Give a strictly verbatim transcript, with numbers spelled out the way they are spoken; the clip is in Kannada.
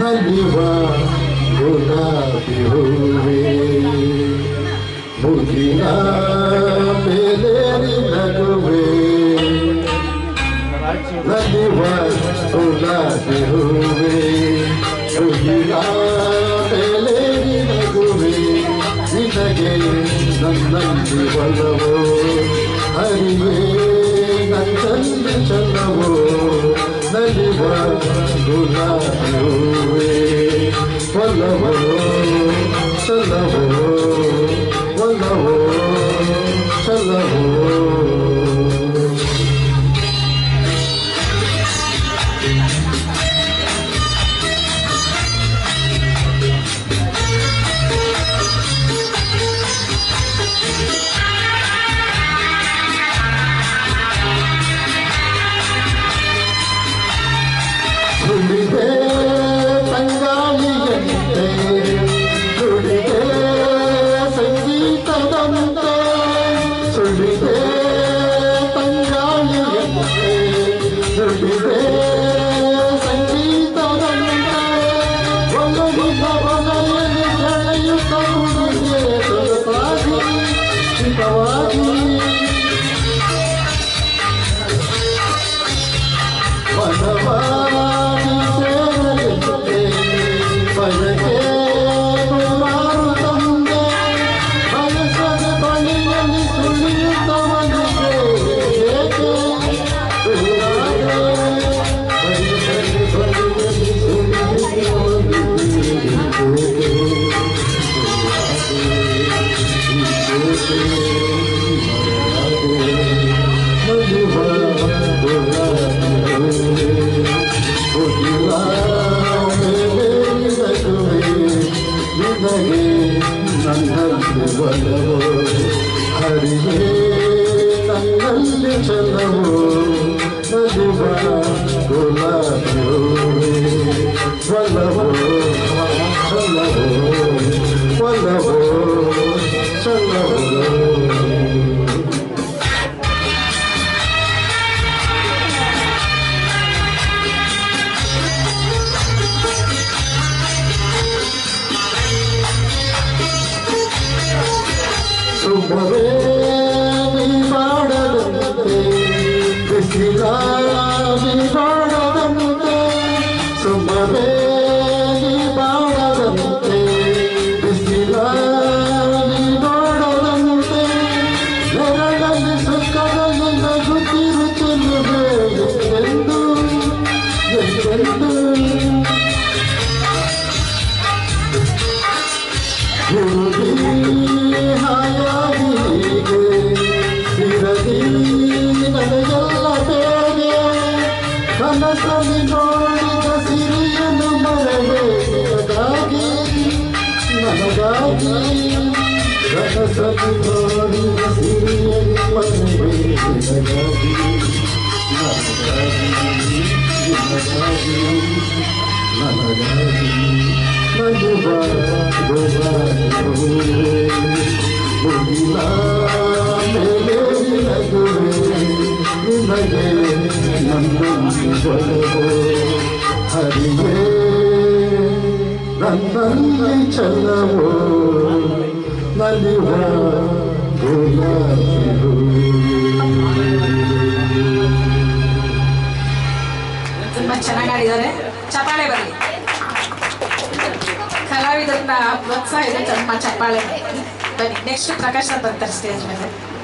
ನಲಿವ ಗುಲಾಬಿ ಹೂವೇ ಮುಗಿಲ ಮೇಲೇರಿ ನಗುವೆ ನಲಿವ ಗುಲಾಬಿ ಹೂವೇ ಮುಗಿಲ ಮೇಲೇರಿ ನಗುವೆ ನಿನಗೆ ನನ್ನಲ್ಲಿ ಒಲವೋ ಹರಿಯೇ ನನ್ನಲ್ಲಿ ಚಲವೋ ನಲಿವ ಗುಲಾಬಿ ಹೂವೇ ಒಲವೋ ಚಲವೋ ಒಲವೋ ಚಲವೋ ಸುಳಿದೆ ತಂಗಾಳಿಯಂತೆ ನುಡಿದೆ ಸಂಗೀತದಂತೆ ಸುಳಿದೆ ತಂಗಾಳಿಯಂತೆ ನುಡಿದೆ ಸಂಗೀತದಂತೆ ಒಲವಿನ ಬಲೆಯಲ್ಲಿ ಸೆಳೆಯುತ್ತ ಹುಡುಗೆ ಸೊಗಸಾಗಿ ಹಿತವಾಗಿ ಮನವಾಗಿ ಸೇರಲಿದ್ದೆ ಬಯಕೆ ನೂರಾರು ತಂದೆ ಬಯಸದ ಬಳಿಯಲ್ಲಿ ಸುಳಿಯುತ್ತವನಿಗೆ ಏಕೆ ದೂರಾದೆ ಬಯಸದ ಬಳಿಯಲ್ಲಿ ಸುಳಿಯುತ್ತವನಿಗೆ ನನ್ನಲ್ಲಿ ಒಲವೋ ಹರಿಯೇ ನನ್ನಲ್ಲಿ ಚಲವೋ ನಲಿವ ಗುಲಾಬಿ ಹೂವೇ ಒಲವೋ ಚಲವೋ ಒಲವೋ ಚಲವೋ ಸುಮ್ಮನೆ ನೀ ಮಾಡದಂತೆ ಬಿಸಿಲ ನೀ ಮಾಡದಂತೆ ಸುಮ್ಮನೆ ನೀ ಮಾಡದಂತೆ ಬಿಸಿಲ ನೀ ಮಾಡದಂತೆ ನೆರಳಲ್ಲಿ ಸುಖದಲ್ಲಿ ನಗುತ್ತಿರು ಚೆಲ್ಲುವೆ ಎಂದೆಂದು ಎಂದೆಂದು ಹಾಯಾಗಿಗೆ ಇರದಿ ನನಗೆಲ್ಲ ಬೇರೆ ಕನಸಲ್ಲಿ ನೋಡಿದ ಸಿರಿಯನ್ನು ಮರವೆ ನನಗಾಗಿ ನನಗಾಗಿ ಕನಸಲ್ಲಿ ನೋಡಿದ ಸಿರಿಯನ್ನು ಮರವೆ ನನಗಾಗಿ ನನಗಾಗಿ ನನಗಾಗಿ ನನಗಾಗಿ ನಲಿವ ಗುಲಾಬಿ ಹೂವೇ ಮುಗಿಲ ಮೇಲೇರಿ ನಗುವೆ ನಿನಗೆ ನನ್ನಲ್ಲಿ ಒಲವೋ ಹರಿಯೇ ನನ್ನಲ್ಲಿ ಚಲವೋ ನಲಿವ ಗುಲಾಬಿ ಹೂವೇ. ತುಂಬಾ ಚೆನ್ನಾಗಿ ಆಡಿದ್ದಾರೆ, ಚಪ್ಪಾಳೆ ಬರಲಿ. ಕಲಾವಿದರನ್ನ ಪ್ರೋತ್ಸಾಹ ಇದೆ, ತುಂಬ ಚಪ್ಪಾಳೆ ಬನ್ನಿ. ನೆಕ್ಸ್ಟ್ ಪ್ರಕಾಶ್ ಬರ್ತಾರೆ ಸ್ಟೇಜ್ ಮೇಲೆ.